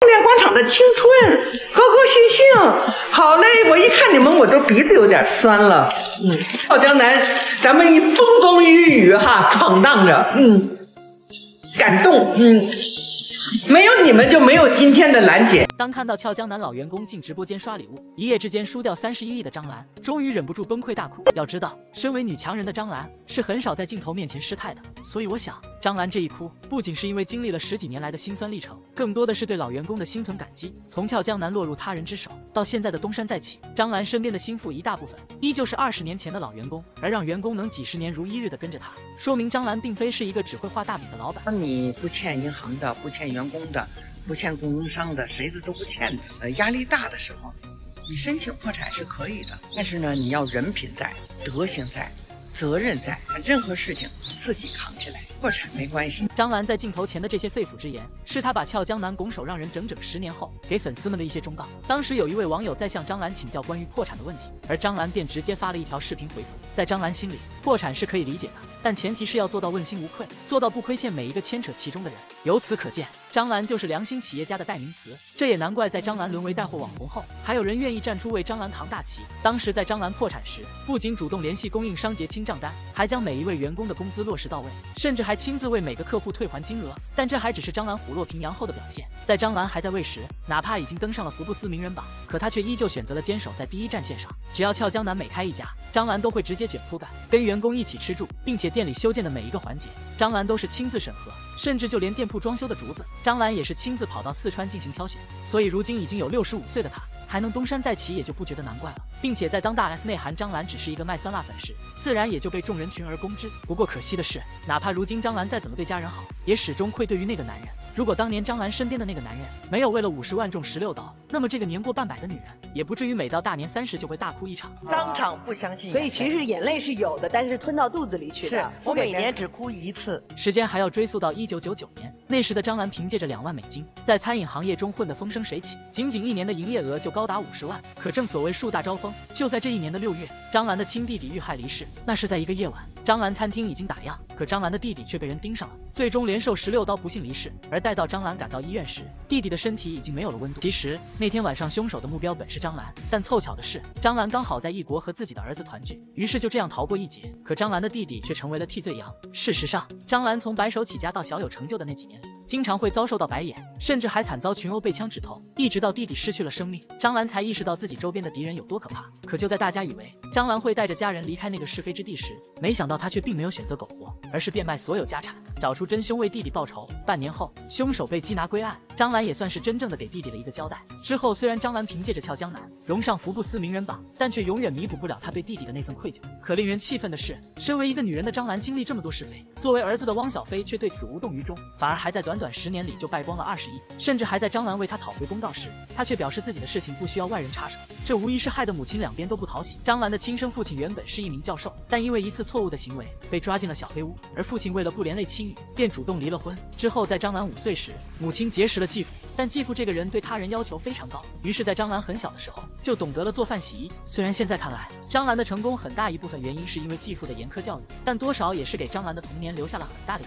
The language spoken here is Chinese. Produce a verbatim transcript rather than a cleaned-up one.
联广场的青春，高高兴兴。好嘞，我一看你们，我这鼻子有点酸了。嗯，俏江南，咱们一风风雨雨哈闯荡着，嗯，感动，嗯。 没有你们就没有今天的兰姐。 当看到俏江南老员工进直播间刷礼物，一夜之间输掉三十一亿的张兰，终于忍不住崩溃大哭。要知道，身为女强人的张兰是很少在镜头面前失态的，所以我想，张兰这一哭，不仅是因为经历了十几年来的辛酸历程，更多的是对老员工的心存感激。从俏江南落入他人之手，到现在的东山再起，张兰身边的心腹一大部分依旧是二十年前的老员工，而让员工能几十年如一日的跟着他，说明张兰并非是一个只会画大饼的老板。 当你不欠银行的，不欠员工的。 不欠供应商的，谁子都不欠的。呃，压力大的时候，你申请破产是可以的，但是呢，你要人品在，德行在，责任在，任何事情自己扛起来，破产没关系。 张兰在镜头前的这些肺腑之言，是她把俏江南拱手让人整整十年后，给粉丝们的一些忠告。当时有一位网友在向张兰请教关于破产的问题，而张兰便直接发了一条视频回复。在张兰心里，破产是可以理解的。 但前提是要做到问心无愧，做到不亏欠每一个牵扯其中的人。由此可见，张兰就是良心企业家的代名词。这也难怪，在张兰沦为带货网红后，还有人愿意站出为张兰扛大旗。当时在张兰破产时，不仅主动联系供应商结清账单，还将每一位员工的工资落实到位，甚至还亲自为每个客户退还金额。但这还只是张兰虎落平阳后的表现。在张兰还在位时，哪怕已经登上了福布斯名人榜，可她却依旧选择了坚守在第一战线上。只要俏江南每开一家，张兰都会直接卷铺盖，跟员工一起吃住，并且 店里修建的每一个环节，张兰都是亲自审核，甚至就连店铺装修的竹子，张兰也是亲自跑到四川进行挑选。所以如今已经有六十五岁的她，还能东山再起，也就不觉得难怪了。并且在当大 S 内涵张兰只是一个卖酸辣粉时，自然也就被众人群而攻之。不过可惜的是，哪怕如今张兰再怎么对家人好，也始终愧对于那个男人。如果当年张兰身边的那个男人没有为了五十万中十六刀，那么这个年过半百的女人也不至于每到大年三十就会大哭一场。 当场不相信， 所以其实眼泪是有的，但是吞到肚子里去的。 是我每年只哭一次。 时间还要追溯到一九九九年，那时的张兰凭借着两万美金，在餐饮行业中混得风生水起，仅仅一年的营业额就高达五十万。可正所谓树大招风，就在这一年的六月，张兰的亲弟弟遇害离世。那是在一个夜晚，张兰餐厅已经打烊，可张兰的弟弟却被人盯上了，最终连受十六刀不幸离世。而待到张兰赶到医院时，弟弟的身体已经没有了温度。其实那天晚上凶手的目标本是张兰，但凑巧的是，张兰刚好在异国和自己的儿子团聚，于是就这样逃过一劫。可张兰的弟弟却成为了替罪羊。事实上，张兰从白手起家到小有成就的那几年里，经常会遭受到白眼，甚至还惨遭群殴被枪指头，一直到弟弟失去了生命，张兰才意识到自己周边的敌人有多可怕。可就在大家以为张兰会带着家人离开那个是非之地时，没想到她却并没有选择苟活，而是变卖所有家产，找出真凶为弟弟报仇。半年后，凶手被缉拿归案，张兰也算是真正的给弟弟了一个交代。之后虽然张兰凭借着俏江南荣上福布斯名人榜，但却永远弥补不了她对弟弟的那份愧疚。可令人气愤的是，身为一个女人的张兰经历这么多是非，作为儿子的汪小菲却对此无动于衷，反而还在短短十年里就败光了二十亿，甚至还在张兰为他讨回公道时，他却表示自己的事情不需要外人插手。这无疑是害得母亲两边都不讨喜。张兰的亲生父亲原本是一名教授，但因为一次错误的行为被抓进了小黑屋，而父亲为了不连累妻女，便主动离了婚。之后在张兰五岁时，母亲结识了继父，但继父这个人对他人要求非常高，于是在张兰很小的时候就懂得了做饭洗衣。虽然现在看来，张兰的成功很大一部分原因是因为继父的严苛教育，但多少也是给张兰的童年留下了很大的